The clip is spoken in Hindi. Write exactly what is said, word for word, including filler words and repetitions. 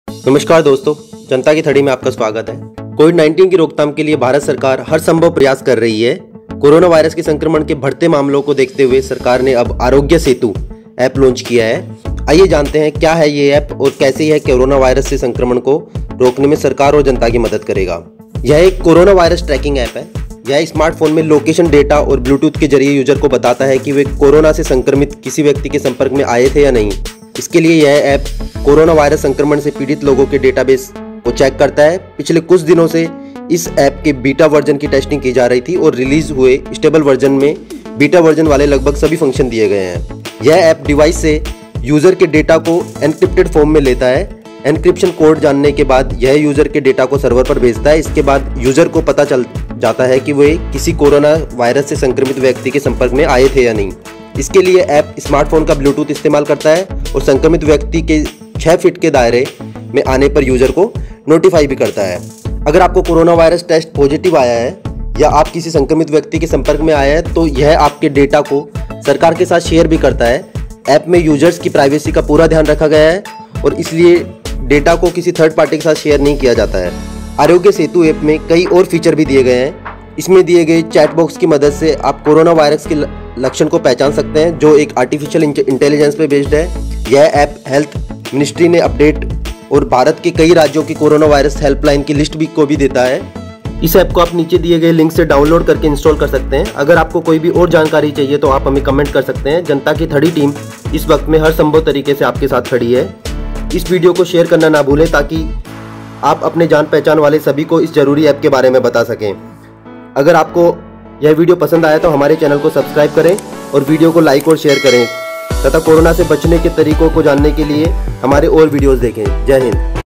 नमस्कार दोस्तों, जनता की थड़ी में आपका स्वागत है। कोविड नाइन्टीन की रोकथाम के लिए भारत सरकार हर संभव प्रयास कर रही है। कोरोना वायरस के संक्रमण के बढ़ते मामलों को देखते हुए सरकार ने अब आरोग्य सेतु ऐप लॉन्च किया है। आइए जानते हैं क्या है ये ऐप और कैसे यह कोरोना वायरस से संक्रमण को रोकने में सरकार और जनता की मदद करेगा। यह एक कोरोना वायरस ट्रैकिंग ऐप है। यह स्मार्टफोन में लोकेशन डेटा और ब्लूटूथ के जरिए यूजर को बताता है कि वे कोरोना से संक्रमित किसी व्यक्ति के संपर्क में आए थे या नहीं। इसके लिए यह ऐप कोरोना वायरस संक्रमण से पीड़ित लोगों के डेटाबेस को चेक करता है। पिछले कुछ दिनों से इस ऐप के बीटा वर्जन की टेस्टिंग की जा रही थी और रिलीज हुए स्टेबल वर्जन में बीटा वर्जन वाले लगभग सभी फंक्शन दिए गए हैं। यह ऐप डिवाइस से यूजर के डेटा को एनक्रिप्टेड फॉर्म में लेता है। एनक्रिप्शन कोड जानने के बाद यह यूजर के डेटा को सर्वर पर भेजता है। इसके बाद यूजर को पता चल जाता है कि वे किसी कोरोना वायरस से संक्रमित व्यक्ति के संपर्क में आए थे या नहीं। इसके लिए ऐप स्मार्टफोन का ब्लूटूथ इस्तेमाल करता है और संक्रमित व्यक्ति के छह फीट के दायरे में आने पर यूजर को नोटिफाई भी करता है। अगर आपको कोरोना वायरस टेस्ट पॉजिटिव आया है या आप किसी संक्रमित व्यक्ति के संपर्क में आए हैं तो यह आपके डेटा को सरकार के साथ शेयर भी करता है। ऐप में यूजर्स की प्राइवेसी का पूरा ध्यान रखा गया है और इसलिए डेटा को किसी थर्ड पार्टी के साथ शेयर नहीं किया जाता है। आरोग्य सेतु ऐप में कई और फीचर भी दिए गए हैं। इसमें दिए गए चैट बॉक्स की मदद से आप कोरोना वायरस के लक्षण को पहचान सकते हैं, जो एक आर्टिफिशियल इंटेलिजेंस पे बेस्ड है। यह ऐप हेल्थ मिनिस्ट्री ने अपडेट और भारत के कई राज्यों की कोरोना वायरस हेल्पलाइन की लिस्ट भी को भी देता है। इस ऐप को आप नीचे दिए गए लिंक से डाउनलोड करके इंस्टॉल कर सकते हैं। अगर आपको कोई भी और जानकारी चाहिए तो आप हमें कमेंट कर सकते हैं। जनता की थड़ी टीम इस वक्त में हर संभव तरीके से आपके साथ खड़ी है। इस वीडियो को शेयर करना ना भूलें ताकि आप अपने जान पहचान वाले सभी को इस जरूरी ऐप के बारे में बता सकें। अगर आपको यह वीडियो पसंद आया तो हमारे चैनल को सब्सक्राइब करें और वीडियो को लाइक और शेयर करें तथा कोरोना से बचने के तरीकों को जानने के लिए हमारे और वीडियोस देखें। जय हिंद।